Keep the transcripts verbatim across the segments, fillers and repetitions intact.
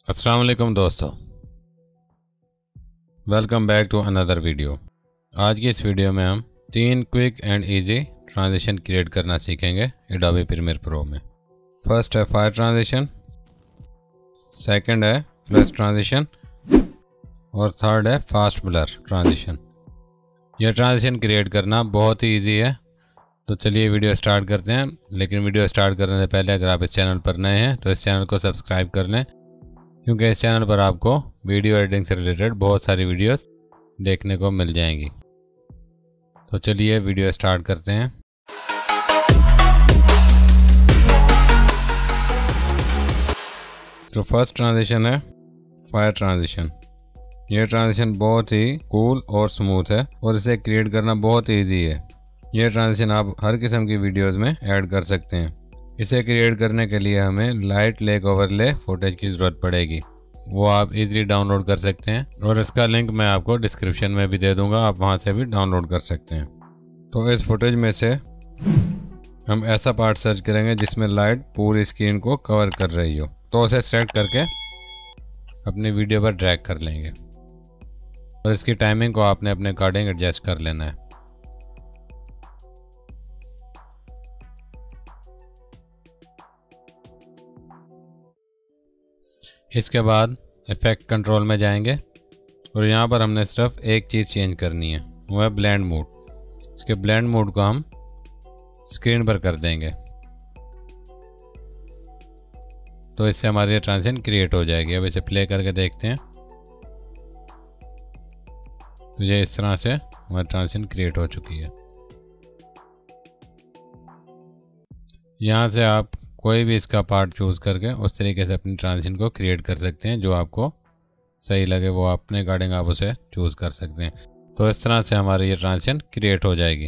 अस्सलाम वालेकुम दोस्तों, welcome back to another video. आज की इस वीडियो में हम तीन quick and easy transition create करना सीखेंगे एडोबी प्रीमियर प्रो में। फर्स्ट है फायर ट्रांजिशन, सेकंड है फ्लैश ट्रांजिशन और थर्ड है फास्ट ब्लर ट्रांजिशन। यह ट्रांजिशन क्रिएट करना बहुत ही इजी है, तो चलिए वीडियो स्टार्ट करते हैं। लेकिन वीडियो स्टार्ट करने से पहले अगर आप इस चैनल पर नए हैं तो इस चैनल को सब्सक्राइब कर लें, क्योंकि इस चैनल पर आपको वीडियो एडिटिंग से रिलेटेड बहुत सारी वीडियोस देखने को मिल जाएंगी। तो चलिए वीडियो स्टार्ट करते हैं। तो फर्स्ट ट्रांजिशन है फायर ट्रांजिशन। यह ट्रांजिशन बहुत ही कूल और स्मूथ है और इसे क्रिएट करना बहुत ईजी है। यह ट्रांजिशन आप हर किस्म की वीडियोस में ऐड कर सकते हैं। इसे क्रिएट करने के लिए हमें लाइट लेक ओवरले फुटेज की ज़रूरत पड़ेगी, वो आप इजीली डाउनलोड कर सकते हैं और इसका लिंक मैं आपको डिस्क्रिप्शन में भी दे दूंगा, आप वहां से भी डाउनलोड कर सकते हैं। तो इस फुटेज में से हम ऐसा पार्ट सर्च करेंगे जिसमें लाइट पूरी स्क्रीन को कवर कर रही हो, तो उसे सेलेक्ट करके अपनी वीडियो पर ड्रैग कर लेंगे और इसकी टाइमिंग को आपने अपने अकॉर्डिंग एडजस्ट कर लेना है। इसके बाद इफेक्ट कंट्रोल में जाएंगे और यहाँ पर हमने सिर्फ एक चीज़ चेंज करनी है, वो है ब्लेंड मोड। इसके ब्लेंड मोड को हम स्क्रीन पर कर देंगे, तो इससे हमारी ट्रांजिशन क्रिएट हो जाएगी। अब इसे प्ले करके देखते हैं, तो ये इस तरह से हमारी ट्रांजिशन क्रिएट हो चुकी है। यहाँ से आप कोई भी इसका पार्ट चूज़ करके उस तरीके से अपनी ट्रांजिशन को क्रिएट कर सकते हैं, जो आपको सही लगे वो अपने अकॉर्डिंग आप उसे चूज़ कर सकते हैं। तो इस तरह से हमारी ये ट्रांजिशन क्रिएट हो जाएगी।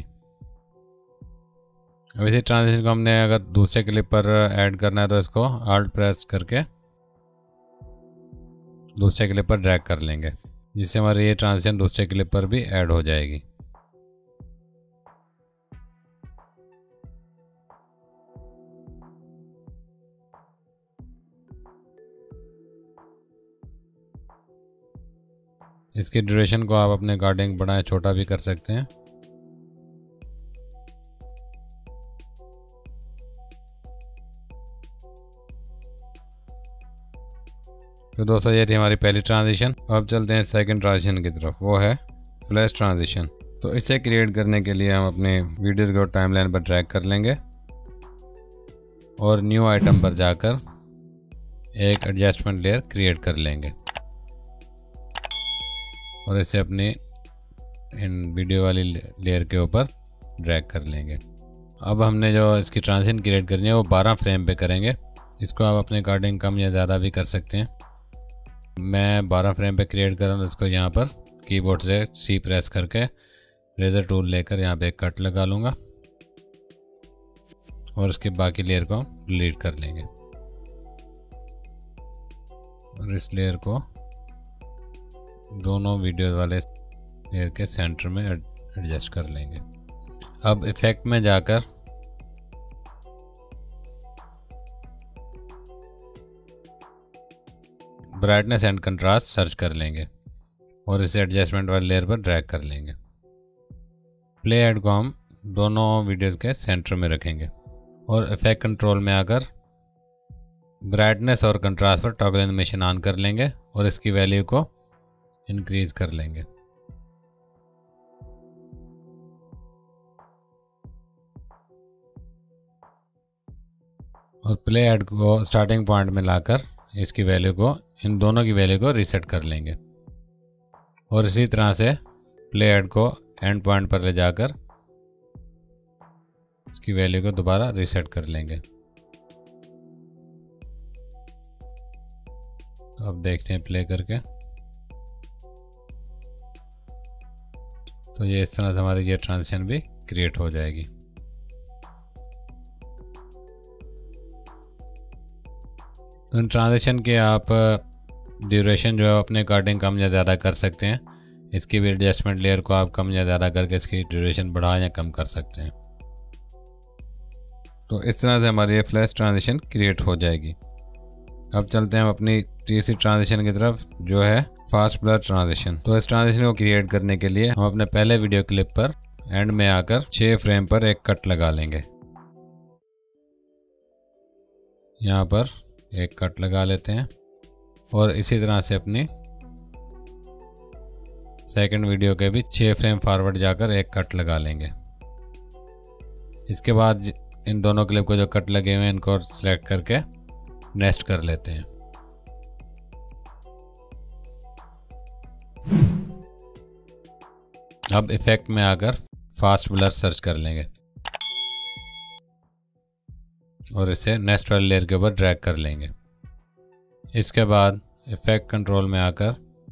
अब इसी ट्रांजिशन को हमने अगर दूसरे क्लिप पर ऐड करना है तो इसको आल्ट प्रेस करके दूसरे क्लिप पर ड्रैग कर लेंगे, जिससे हमारी ये ट्रांजिशन दूसरे क्लिप पर भी ऐड हो जाएगी। इसकी ड्यूरेशन को आप अपने अकॉर्डिंग बड़ा या छोटा भी कर सकते हैं। तो दोस्तों ये थी हमारी पहली ट्रांजिशन। अब चलते हैं सेकंड ट्रांजिशन की तरफ, वो है फ्लैश ट्रांजिशन। तो इसे क्रिएट करने के लिए हम अपने वीडियो को टाइमलाइन पर ड्रैग कर लेंगे और न्यू आइटम पर जाकर एक एडजस्टमेंट लेयर क्रिएट कर लेंगे और इसे अपनी इन वीडियो वाली लेयर के ऊपर ड्रैग कर लेंगे। अब हमने जो इसकी ट्रांजिशन क्रिएट करनी है वो बारह फ्रेम पे करेंगे। इसको आप अपने अकॉर्डिंग कम या ज़्यादा भी कर सकते हैं। मैं बारह फ्रेम पे क्रिएट कर रहा हूँ। इसको यहाँ पर कीबोर्ड से सी प्रेस करके रेजर टूल लेकर यहाँ पे एक कट लगा लूँगा और उसके बाकी लेयर को डिलीट कर लेंगे और इस लेयर को दोनों वीडियो वाले लेयर के सेंटर में एडजस्ट कर लेंगे। अब इफेक्ट में जाकर ब्राइटनेस एंड कंट्रास्ट सर्च कर लेंगे और इसे एडजस्टमेंट वाले लेयर पर ड्रैग कर लेंगे। प्ले हेड को हम दोनों वीडियोस के सेंटर में रखेंगे और इफेक्ट कंट्रोल में आकर ब्राइटनेस और कंट्रास्ट पर टॉगल एनिमेशन ऑन कर लेंगे और इसकी वैल्यू को इंक्रीज कर लेंगे। और प्ले हेड को स्टार्टिंग पॉइंट में लाकर इसकी वैल्यू को इन दोनों की वैल्यू को रीसेट कर लेंगे और इसी तरह से प्ले हेड को एंड पॉइंट पर ले जाकर इसकी वैल्यू को दोबारा रीसेट कर लेंगे। तो अब देखते हैं प्ले करके, तो ये इस तरह से हमारी ये ट्रांजिशन भी क्रिएट हो जाएगी। तो इन ट्रांजिशन के आप ड्यूरेशन जो है अपने अकॉर्डिंग कम या ज़्यादा कर सकते हैं। इसकी भी एडजस्टमेंट लेयर को आप कम या ज़्यादा करके इसकी ड्यूरेशन बढ़ा या कम कर सकते हैं। तो इस तरह से हमारी ये फ्लैश ट्रांजिशन क्रिएट हो जाएगी। अब चलते हैं हम अपनी तीसरी ट्रांजिशन की तरफ जो है फास्ट ब्लर ट्रांजिशन। तो इस ट्रांजिशन को क्रिएट करने के लिए हम अपने पहले वीडियो क्लिप पर एंड में आकर छह फ्रेम पर एक कट लगा लेंगे। यहाँ पर एक कट लगा लेते हैं और इसी तरह से अपनी सेकंड वीडियो के भी छह फ्रेम फॉरवर्ड जाकर एक कट लगा लेंगे। इसके बाद इन दोनों क्लिप को जो कट लगे हुए हैं इनको सिलेक्ट करके नेक्स्ट कर लेते हैं। अब इफेक्ट में आकर फास्ट ब्लर सर्च कर लेंगे और इसे नेक्स्ट वाली लेयर के ऊपर ड्रैग कर लेंगे। इसके बाद इफेक्ट कंट्रोल में आकर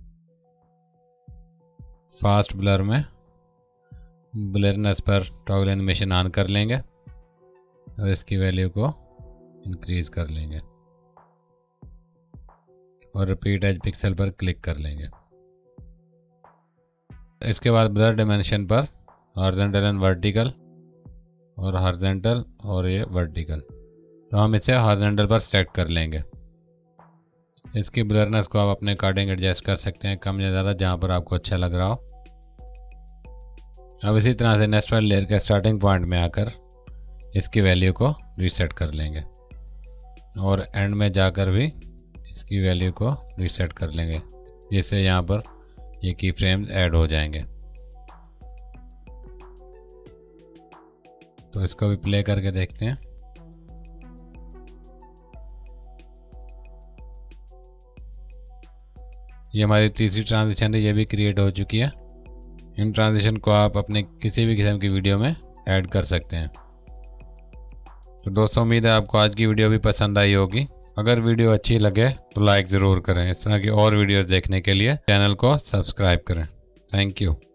फास्ट ब्लर में ब्लरनेस पर टॉगल एनिमेशन ऑन कर लेंगे और इसकी वैल्यू को इंक्रीज कर लेंगे और रिपीट एज पिक्सल पर क्लिक कर लेंगे। इसके बाद ब्लर डायमेंशन पर हॉरिजॉन्टल एंड वर्टिकल और हॉरिजॉन्टल और ये वर्टिकल, तो हम इसे हॉरिजॉन्टल पर सेलेक्ट कर लेंगे। इसकी ब्लरनेस को आप अपने अकॉर्डिंग एडजस्ट कर सकते हैं, कम या ज़्यादा, जहाँ पर आपको अच्छा लग रहा हो। अब इसी तरह से नेक्स्ट वाली लेयर के स्टार्टिंग पॉइंट में आकर इसकी वैल्यू को रीसेट कर लेंगे और एंड में जाकर भी इसकी वैल्यू को रीसेट कर लेंगे, जिससे यहाँ पर ये की फ्रेम्स ऐड हो जाएंगे। तो इसको भी प्ले करके देखते हैं। ये हमारी तीसरी ट्रांजिशन है, ये भी क्रिएट हो चुकी है। इन ट्रांजिशन को आप अपने किसी भी किस्म की वीडियो में ऐड कर सकते हैं। तो दोस्तों, उम्मीद है आपको आज की वीडियो भी पसंद आई होगी। अगर वीडियो अच्छी लगे तो लाइक ज़रूर करें। इस तरह की और वीडियोस देखने के लिए चैनल को सब्सक्राइब करें। Thank you.